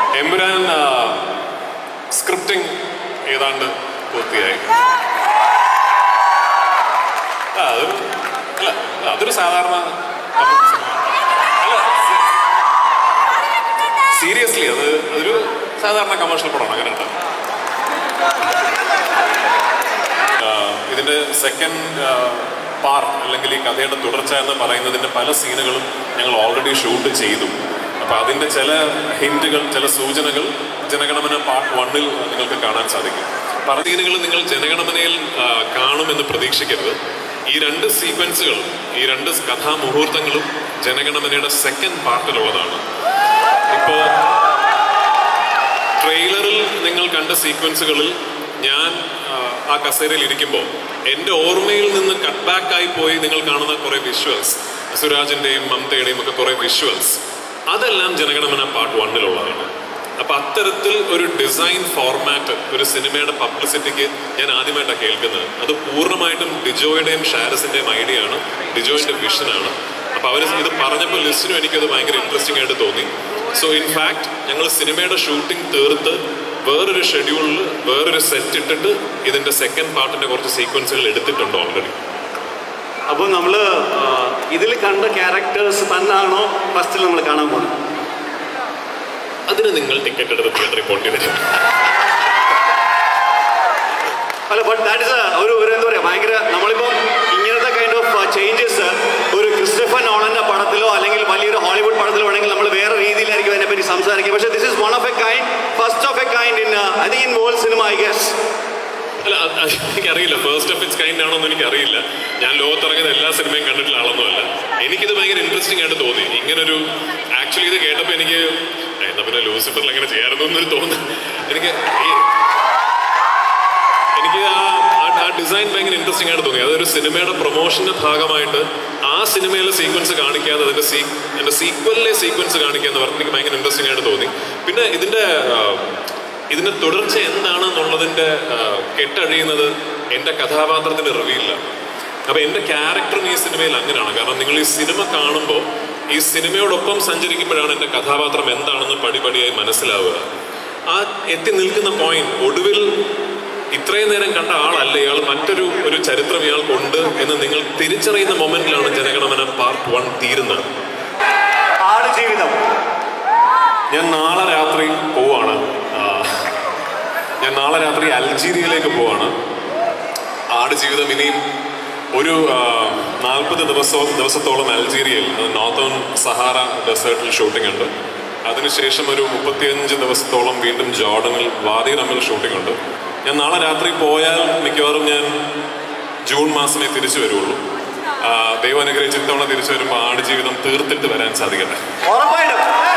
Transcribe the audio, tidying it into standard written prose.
Empuraan scripting ഏതാണ്ട് പൂർത്തിയായി. അതൊരു സാധാരണ സീരിയസ്ലി അതൊരു സാധാരണ കമേഴ്ഷ്യൽ പടമാണ്. അങ്ങനെ ഉണ്ടാവും. ഇതിന്റെ സെക്കൻഡ് പാർട്ട് അല്ലെങ്കിൽ ഈ കഥയുടെ തുടർച്ച എന്ന് പറയുന്നതിന്റെ പല സീനുകളും ഞങ്ങൾ ഓൾറെഡി ഷൂട്ട് ചെയ്തു. അപ്പൊ അതിന്റെ ചില ഹിന്റുകൾ, ചില സൂചനകൾ ജനഗണമന പാർട്ട് 1-ൽ നിങ്ങൾക്ക് കാണാൻ സാധിക്കും. പല സീനുകൾ നിങ്ങൾ ജനഗണമനയിൽ കാണുമെന്ന് പ്രതീക്ഷിക്കരുത്. ഈ രണ്ട് സീക്വൻസുകളും, ഈ രണ്ട് കഥാമുഹൂർത്തങ്ങളും ജനഗണമനയുടെ സെക്കൻഡ് പാർട്ടിലുള്ളതാണ്. ഇപ്പോ ട്രെയിലറിൽ നിങ്ങൾ കണ്ട സീക്വൻസുകളിൽ ഞാൻ ആ കസേരയിൽ ഇരിക്കുമ്പോൾ എൻ്റെ ഓർമ്മയിൽ നിന്ന് കട്ട് ബാക്കായി പോയി നിങ്ങൾ കാണുന്ന കുറെ വിഷ്വൽസ്, സുരാജിൻ്റെയും മമതയുടെയും ഒക്കെ കുറെ വിഷ്വൽസ്, അതെല്ലാം ജനഗണമന പാർട്ട് 1-ലുള്ളതാണ്. അപ്പൊ അത്തരത്തിൽ ഒരു ഡിസൈൻ ഫോർമാറ്റ് ഒരു സിനിമയുടെ പബ്ലിസിറ്റിക്ക് ഞാൻ ആദ്യമായിട്ടാണ് കേൾക്കുന്നത്. അത് പൂർണ്ണമായിട്ടും ഡിജോയുടെയും ഷാരസിന്റെയും ഐഡിയ ആണ്, ഡിജോയുടെ വിഷനാണ്. അപ്പൊ അവർ ഇത് പറഞ്ഞപ്പോൾ ലിസ്റ്റിനും എനിക്കത് ഭയങ്കര ഇൻട്രസ്റ്റിംഗ് ആയിട്ട് തോന്നി. സോ ഇൻഫാക്ട് ഞങ്ങൾ സിനിമയുടെ ഷൂട്ടിംഗ് തീർത്ത് വേറൊരു ഷെഡ്യൂളിൽ വേറൊരു സെറ്റ് ഇട്ടിട്ട് ഇതിന്റെ സെക്കൻഡ് പാർട്ടിന്റെ കുറച്ച് സീക്വൻസുകൾ എടുത്തിട്ടുണ്ട് ഓൾറെഡി. അപ്പോൾ നമ്മൾ ഇതിൽ കണ്ട ക്യാരക്ടേഴ്സ് തന്നെയാണോ ഫസ്റ്റിൽ നമ്മൾ കാണാൻ പോകുന്നത്? അതിന് നിങ്ങൾ ടിക്കറ്റ് എടുത്ത് തിയേറ്ററിൽ പോകേണ്ടി വരും. അല്ല, ബട്ട് ദാറ്റ് ഇസ് ഒരു എന്താ പറയുക, ഭയങ്കര നമ്മളിപ്പം ഇങ്ങനത്തെ കൈൻഡ് ഓഫ് ചേഞ്ചസ് ഒരു ക്രിസ്റ്റഫർ നോളന്റെ പടത്തിലോ അല്ലെങ്കിൽ വലിയൊരു ഹോളിവുഡ് പടത്തിലോ ആണെങ്കിൽ നമ്മൾ വേറെ രീതിയിലായിരിക്കും അതിനെപ്പറ്റി സംസാരിക്കുക. പക്ഷേ this is one of a kind, first of a kind in I think in world cinema I guess. അല്ല, എനിക്കറിയില്ല ഫസ്റ്റ് ഓഫ് ഇറ്റ്സ് കൈൻഡ് ആണോന്ന് എനിക്കറിയില്ല. ഞാൻ ലോകത്തിറങ്ങുന്ന എല്ലാ സിനിമയും കണ്ടിട്ടുള്ള ആളൊന്നുമല്ല. എനിക്കിത് ഭയങ്കര ഇൻട്രസ്റ്റിംഗ് ആയിട്ട് തോന്നി. ഇങ്ങനൊരു ആക്ച്വലി ഇത് കേട്ടപ്പോൾ എനിക്ക് എന്താ പിന്നെ ലൂസിഫറിൽ എങ്ങനെ ചെയ്യാറുന്നു എന്നൊരു തോന്നുന്നു. എനിക്ക് ആ ഡിസൈൻ ഭയങ്കര ഇൻട്രസ്റ്റിംഗ് ആയിട്ട് തോന്നി. അതൊരു സിനിമയുടെ പ്രൊമോഷന്റെ ഭാഗമായിട്ട് ആ സിനിമയിലെ സീക്വൻസ് കാണിക്കാതെ എൻ്റെ സീക്വലിലെ സീക്വൻസ് കാണിക്കുക എന്ന് പറഞ്ഞ് എനിക്ക് ഭയങ്കര ഇൻട്രസ്റ്റിംഗ് ആയിട്ട് തോന്നി. പിന്നെ ഇതിന്റെ തുടർച്ച എന്താണെന്നുള്ളതിന്റെ കെട്ടഴിയുന്നത് എൻ്റെ കഥാപാത്രത്തിന്റെ റിവീലില്ല. അപ്പൊ എൻ്റെ ക്യാരക്ടറും ഈ സിനിമയിൽ അങ്ങനെയാണ്. കാരണം നിങ്ങൾ ഈ സിനിമ കാണുമ്പോൾ ഈ സിനിമയോടൊപ്പം സഞ്ചരിക്കുമ്പോഴാണ് എൻ്റെ കഥാപാത്രം എന്താണെന്ന് പടിപടിയായി മനസ്സിലാവുക. ആ എത്തി നിൽക്കുന്ന പോയിന്റ്, ഒടുവിൽ ഇത്രയും നേരം കണ്ട ആളല്ല ഇയാൾ, മറ്റൊരു ചരിത്രം ഇയാൾക്കുണ്ട് എന്ന് നിങ്ങൾ തിരിച്ചറിയുന്ന മൊമെന്റിലാണ് ജനഗണമന പാർട്ട് 1 തീരുന്നത്. ആടുജീവിതം ഞാൻ നാളെ രാത്രി പോവാണ്. ഞാൻ നാളെ രാത്രി അൽജീരിയയിലേക്ക് പോവാണ്. ആടുജീവിതം ഇനിയും ഒരു 40 ദിവസത്തോളം അൽജീരിയയിൽ, നോർത്തേൺ സഹാറ ഡെസേർട്ടിൽ ഷൂട്ടിംഗ് ഉണ്ട്. അതിനുശേഷം ഒരു 35 ദിവസത്തോളം വീണ്ടും ജോർഡനിൽ വാദി റമ്മിൽ ഷൂട്ടിംഗ് ഉണ്ട്. ഞാൻ നാളെ രാത്രി പോയാൽ മിക്കവാറും ഞാൻ ജൂൺ മാസമേ തിരിച്ചു വരുള്ളൂ. ദൈവം അനുഗ്രഹിച്ച് ഇത്തവണ തിരിച്ചു വരുമ്പോൾ ആടുജീവിതം തീർത്തിട്ട് വരാൻ സാധിക്കട്ടെ.